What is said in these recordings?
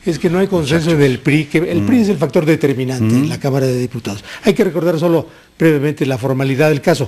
Es que no hay consenso en el PRI, que el PRI es el factor determinante en la Cámara de Diputados. Hay que recordar solo brevemente la formalidad del caso.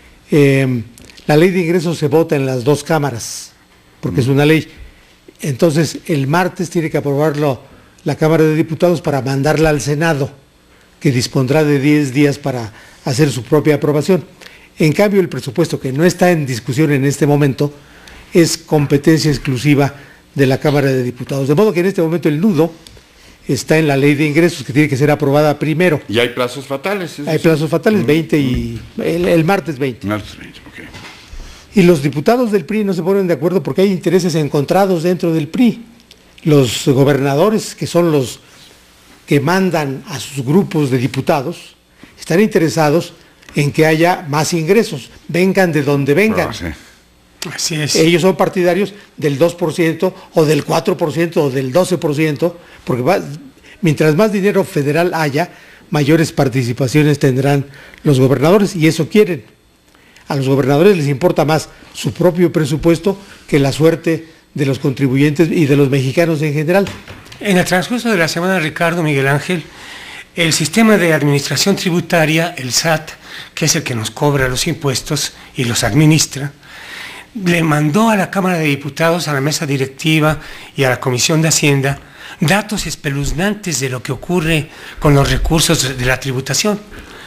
La ley de ingresos se vota en las dos cámaras, porque es una ley. Entonces, el martes tiene que aprobarlo la Cámara de Diputados para mandarla al Senado, que dispondrá de 10 días para hacer su propia aprobación. En cambio, el presupuesto, que no está en discusión en este momento, es competencia exclusiva de la Cámara de Diputados. De modo que en este momento el nudo está en la ley de ingresos, que tiene que ser aprobada primero. Y hay plazos fatales. Hay plazos fatales, 20 y el martes 20. Martes 20, ok. Y los diputados del PRI no se ponen de acuerdo porque hay intereses encontrados dentro del PRI. Los gobernadores, que son los que mandan a sus grupos de diputados, están interesados en que haya más ingresos, vengan de donde vengan. Sí. Así es. Ellos son partidarios del 2% o del 4% o del 12%, porque mientras más dinero federal haya, mayores participaciones tendrán los gobernadores, y eso quieren. A los gobernadores les importa más su propio presupuesto que la suerte de los contribuyentes y de los mexicanos en general. En el transcurso de la semana, Ricardo, Miguel Ángel, el sistema de administración tributaria, el SAT, que es el que nos cobra los impuestos y los administra, le mandó a la Cámara de Diputados, a la mesa directiva y a la Comisión de Hacienda datos espeluznantes de lo que ocurre con los recursos de la tributación.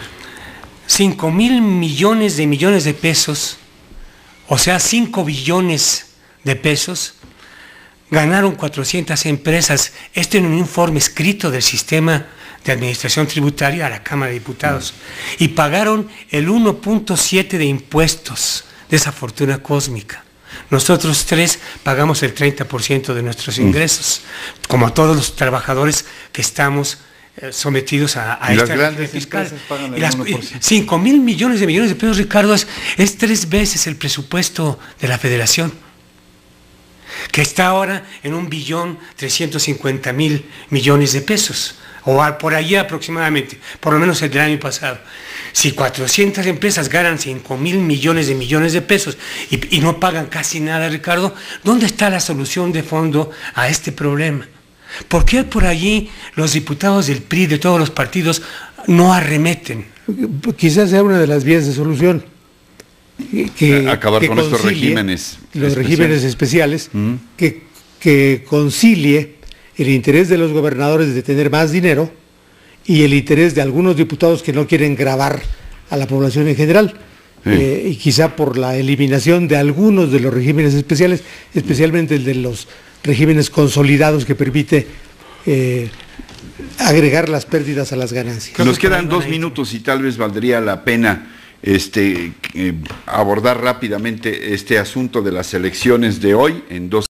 5,000 millones de pesos, o sea, 5 billones de pesos, ganaron 400 empresas. Esto en un informe escrito del sistema de administración tributaria a la Cámara de Diputados. Y pagaron el 1.7 de impuestos de esa fortuna cósmica. Nosotros tres pagamos el 30% de nuestros ingresos, como todos los trabajadores que estamos sometidos a esta grandes fiscal. Pagan el 5,000 millones de pesos, Ricardo, es 3 veces el presupuesto de la Federación, que está ahora en 1.350.000 millones de pesos, o por allí aproximadamente, por lo menos el del año pasado. Si 400 empresas ganan 5,000 millones de pesos y no pagan casi nada, Ricardo, ¿dónde está la solución de fondo a este problema? ¿Por qué por allí los diputados del PRI, de todos los partidos, no arremeten? Quizás sea una de las vías de solución. Acabar con estos regímenes. Los regímenes especiales, que concilie el interés de los gobernadores de tener más dinero y el interés de algunos diputados que no quieren gravar a la población en general. Y quizá por la eliminación de algunos de los regímenes especiales, especialmente el de los regímenes consolidados, que permite agregar las pérdidas a las ganancias. Nos quedan 2 minutos y tal vez valdría la pena abordar rápidamente este asunto de las elecciones de hoy en 2